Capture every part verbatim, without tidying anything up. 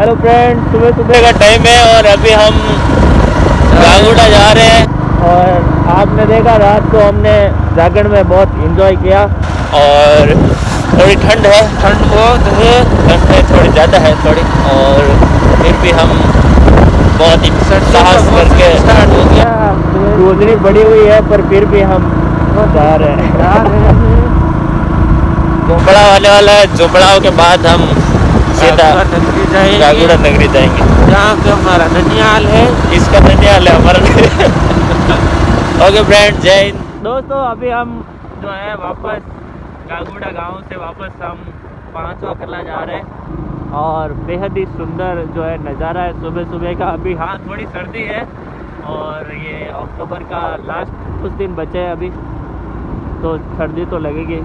Hello friend, सुबह सुबह का टाइम है और अभी हम गागुड़ा जा रहे हैं। और आपने देखा रात को हमने जागरण में बहुत इंजॉय किया और थोड़ी ठंड है, ठंड बहुत है, ठंड है थोड़ी ज़्यादा है थोड़ी, और फिर भी हम बहुत ही साहस करके स्टार्ट हो गया। गुजरी बड़ी हुई है पर फिर भी हम जा रहे हैं। झुंपड़ा वाले वाला है, झुंपड़ाओं के बाद हम सीधा गागुड़ा नगरी जाएंगे, जहाँ पे हमारा ननियाल है। इसका ननियाल है हमारा। ओके फ्रेंड, जय हिंद। दोस्तों अभी हम जो है वापस गागुड़ा गांव से वापस हम पांचवा कला जा रहे हैं और बेहद ही सुंदर जो है नज़ारा है सुबह सुबह का। अभी हाँ थोड़ी सर्दी है और ये अक्टूबर का लास्ट कुछ दिन बचे हैं अभी, तो सर्दी तो लगेगी।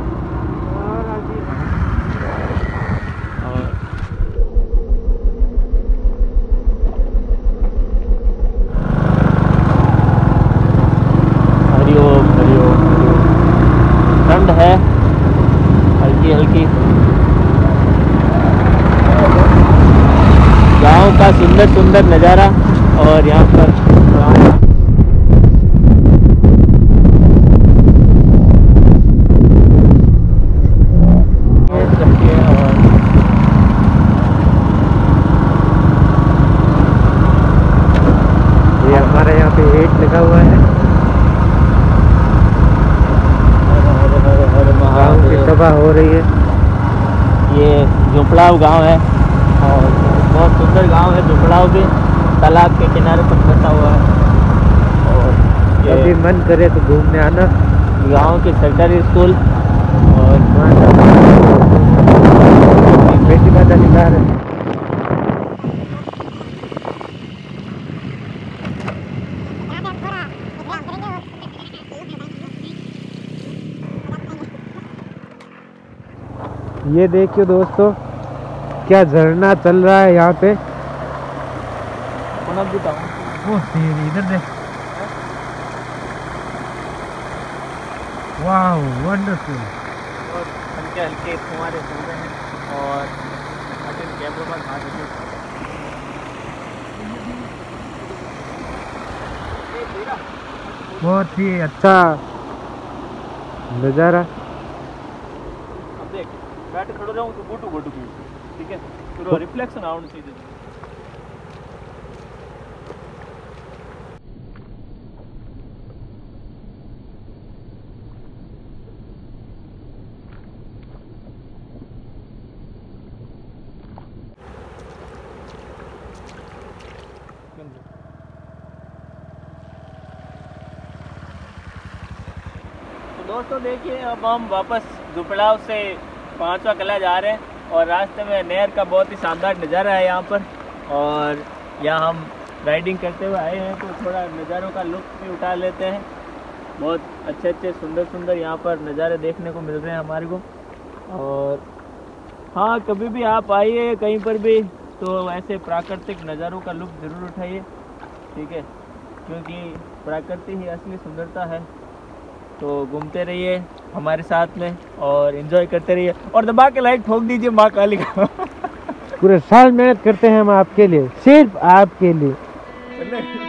हरिओम हरिओम हरिओम। ठंड है हल्की हल्की। गांव का सुंदर सुंदर नज़ारा और यहाँ पर ये हमारे यहाँ पे एट लगा हुआ है। गाँव की सभा हो रही है। ये झुंपड़ाव गांव है और बहुत सुंदर गांव है। झुंपड़ाव भी तालाब के किनारे पर बसा हुआ है और ये कभी मन करे तो घूमने आना। गांव की सरकारी स्कूल और बेटी माता निकाल है। ये देखिए दोस्तों, क्या झरना चल रहा है यहाँ पे। वो तेरी इधर देख, वाह वंडरफुल। बहुत हल्के हल्के फुहारे चल रहे हैं और कैमरे पर हाथ रखिए। बहुत ही अच्छा नज़ारा। अब देख बैठ खड़ो रहूं तो गोटू गोटू ठीक है, पूरा रिफ्लेक्शन आउट सीधे। तो दोस्तों देखिए, अब हम वापस झुंपड़ाव से पांचवा कला जा रहे हैं और रास्ते में नहर का बहुत ही शानदार नज़ारा है यहाँ पर। और यहाँ हम राइडिंग करते हुए आए हैं तो थोड़ा नज़ारों का लुत्फ़ भी उठा लेते हैं। बहुत अच्छे अच्छे सुंदर सुंदर यहाँ पर नज़ारे देखने को मिल रहे हैं हमारे को। और हाँ, कभी भी आप आइए कहीं पर भी तो ऐसे प्राकृतिक नज़ारों का लुत्फ़ ज़रूर उठाइए, ठीक है, क्योंकि प्रकृति ही असली सुंदरता है। तो घूमते रहिए हमारे साथ में और एंजॉय करते रहिए और दबा के लाइक ठोक दीजिए माँ काली का। पूरे साल मेहनत करते हैं हम आपके लिए, सिर्फ आपके लिए।